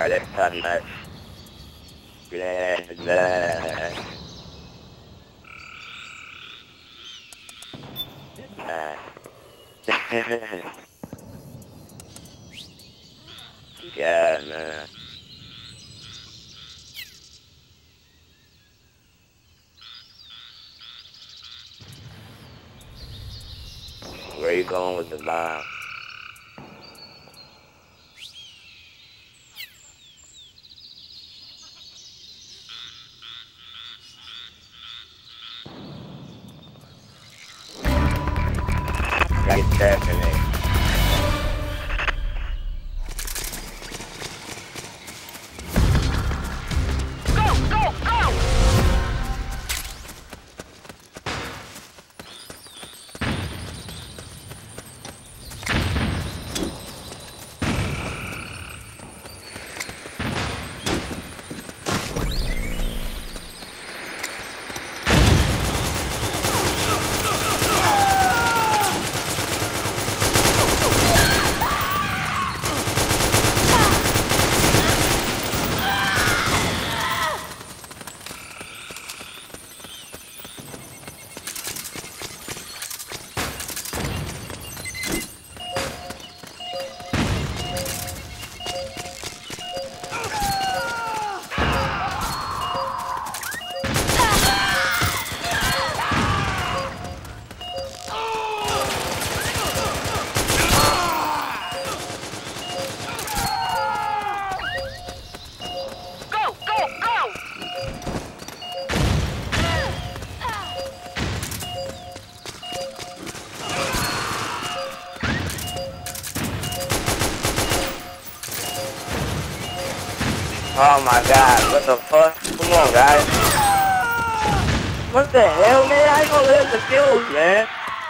está nice. Blah, blah. Yeah, man. Where you going with the bomb? Gotta get definite. Oh my god, what the fuck? Come on, guys. What the hell, man? I ain't gonna let the kills, man.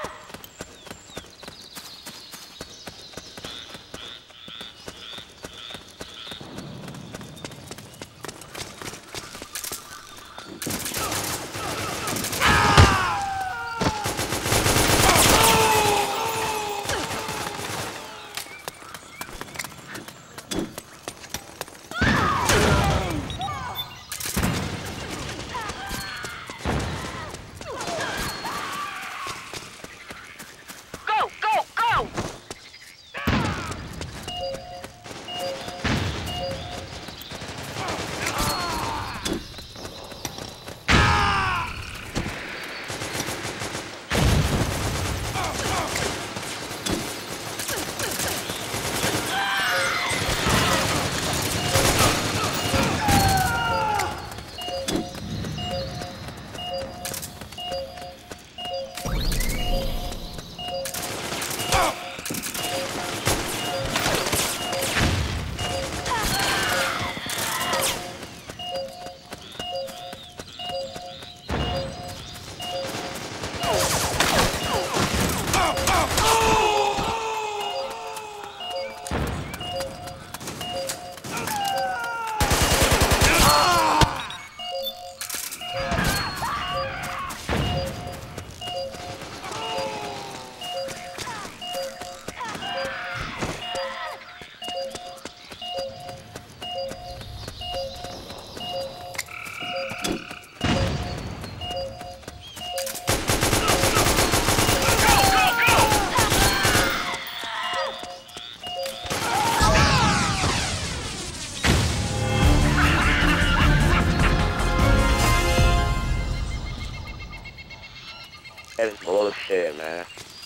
That's bullshit, man.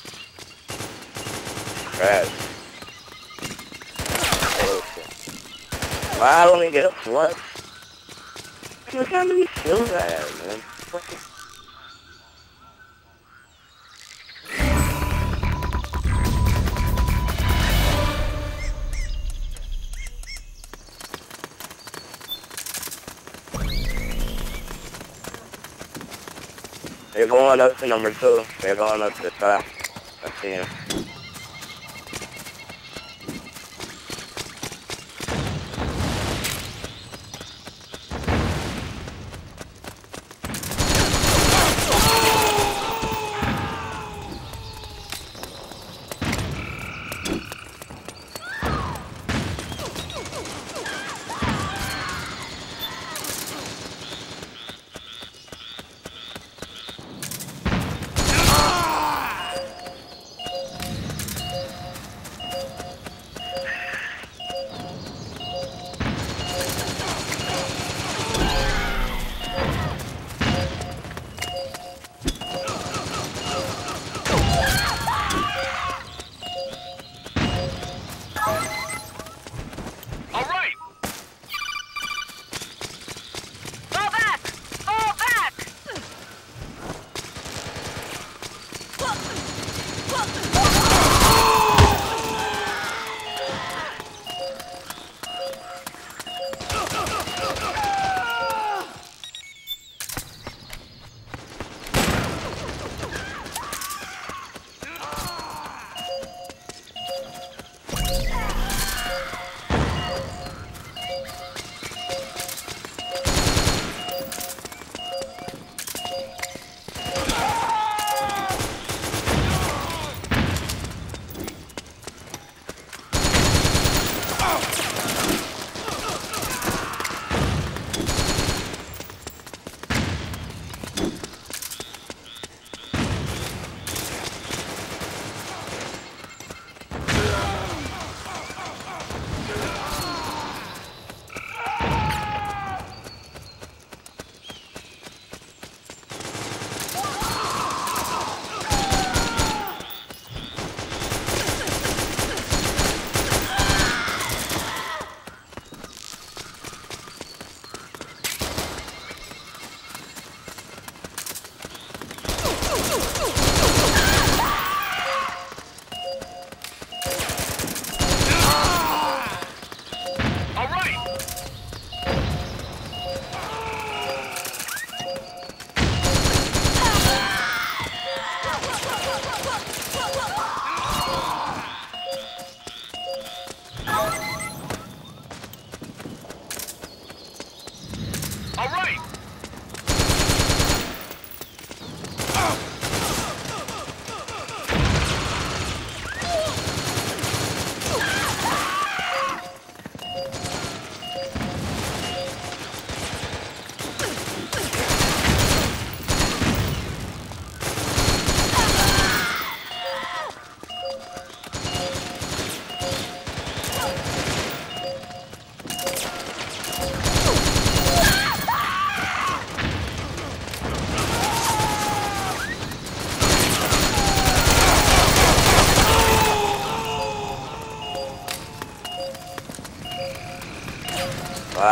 Crap. Bullshit. Why don't we get a flux? Look how many kills I have, man. They're going up to number 2. They're going up to the top. I see him.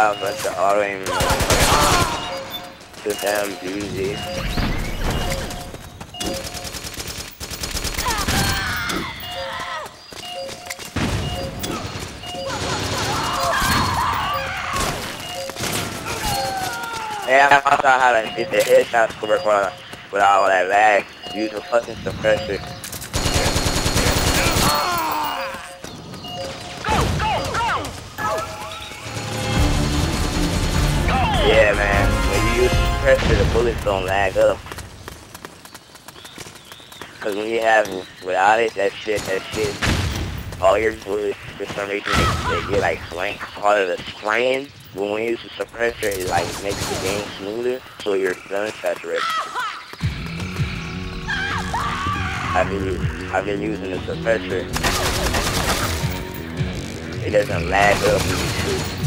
5, but the auto aim too damn easy. Yeah, I saw how to hit the headshots to work without all that lag. Use a fucking suppressor. Yeah, man. When you use suppressor, the bullets don't lag up. Cause when you have without it, that shit, all your bullets for some reason they get like slang, part of the spraying. But when you use a suppressor, it like makes the game smoother, so your gun saturates. I've been using the suppressor. It doesn't lag up when you shoot.